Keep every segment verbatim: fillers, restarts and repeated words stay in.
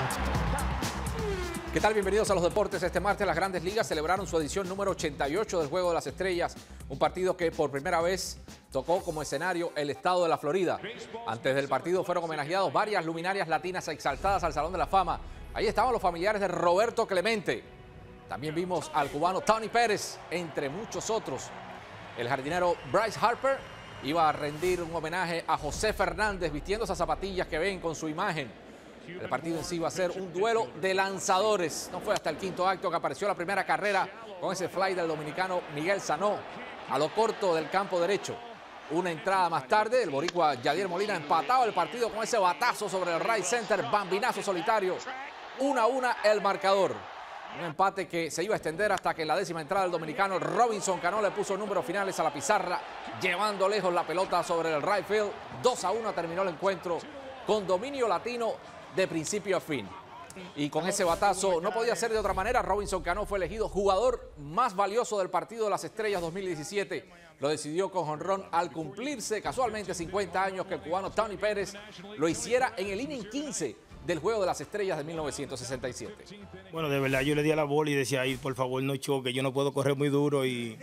¿Qué tal? Bienvenidos a los deportes. Este martes las Grandes Ligas celebraron su edición número ochenta y ocho del Juego de las Estrellas, un partido que por primera vez tocó como escenario el estado de la Florida. Antes del partido fueron homenajeados varias luminarias latinas exaltadas al Salón de la Fama. Ahí estaban los familiares de Roberto Clemente. También vimos al cubano Tony Pérez, entre muchos otros. El jardinero Bryce Harper iba a rendir un homenaje a José Fernández vistiendo esas zapatillas que ven con su imagen. El partido en sí va a ser un duelo de lanzadores. No fue hasta el quinto acto que apareció la primera carrera con ese fly del dominicano Miguel Sanó a lo corto del campo derecho. Una entrada más tarde, el boricua Yadier Molina empataba el partido con ese batazo sobre el right center, bambinazo solitario. Una a una el marcador. Un empate que se iba a extender hasta que en la décima entrada el dominicano Robinson Cano le puso números finales a la pizarra, llevando lejos la pelota sobre el right field. dos a uno terminó el encuentro con dominio latino de principio a fin. Y con ese batazo no podía ser de otra manera. Robinson Cano fue elegido jugador más valioso del partido de las Estrellas dos mil diecisiete. Lo decidió con jonrón al cumplirse casualmente cincuenta años que el cubano Tony Pérez lo hiciera en el inning quince del Juego de las Estrellas de mil novecientos sesenta y siete. Bueno, de verdad yo le di a la bola y decía, ay, por favor no choque, yo no puedo correr muy duro. y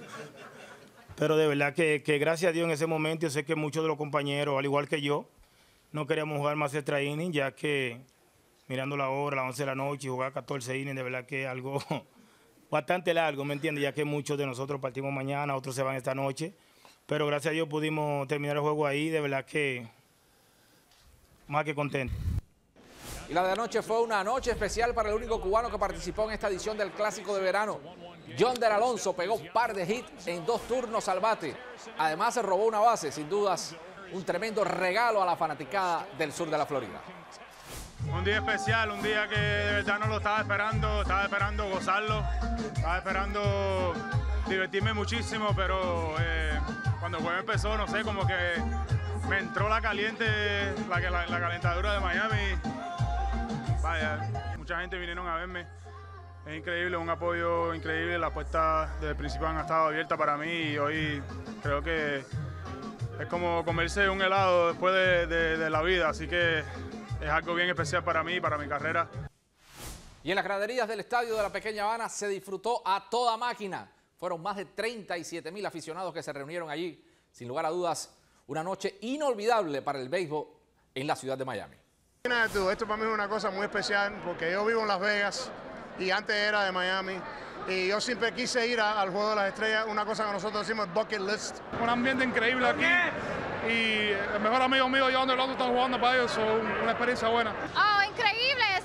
Pero de verdad que, que gracias a Dios en ese momento yo sé que muchos de los compañeros, al igual que yo, no queríamos jugar más extra inning, ya que mirando la hora, a las once de la noche, y jugar catorce innings, de verdad que es algo bastante largo, ¿me entiendes? Ya que muchos de nosotros partimos mañana, otros se van esta noche. Pero gracias a Dios pudimos terminar el juego ahí, de verdad que más que contento. Y la de anoche fue una noche especial para el único cubano que participó en esta edición del Clásico de Verano. Yonder Alonso pegó un par de hits en dos turnos al bate. Además se robó una base, sin dudas. Un tremendo regalo a la fanaticada del sur de la Florida. Un día especial, un día que de verdad no lo estaba esperando, estaba esperando gozarlo, estaba esperando divertirme muchísimo, pero eh, cuando el juego empezó, no sé, como que me entró la caliente, la, la, la calentadura de Miami. Vaya, mucha gente vinieron a verme, es increíble, un apoyo increíble, las puertas desde el principio han estado abiertas para mí y hoy creo que es como comerse un helado después de, de, de la vida, así que es algo bien especial para mí y para mi carrera. Y en las graderías del estadio de la Pequeña Habana se disfrutó a toda máquina. Fueron más de treinta y siete mil aficionados que se reunieron allí. Sin lugar a dudas, una noche inolvidable para el béisbol en la ciudad de Miami. Esto para mí es una cosa muy especial porque yo vivo en Las Vegas y antes era de Miami. Y yo siempre quise ir a, al Juego de las Estrellas, una cosa que nosotros decimos bucket list. Un ambiente increíble aquí y el mejor amigo mío, Yonder Alonso, está jugando para ellos, so una experiencia buena. Oh, increíble,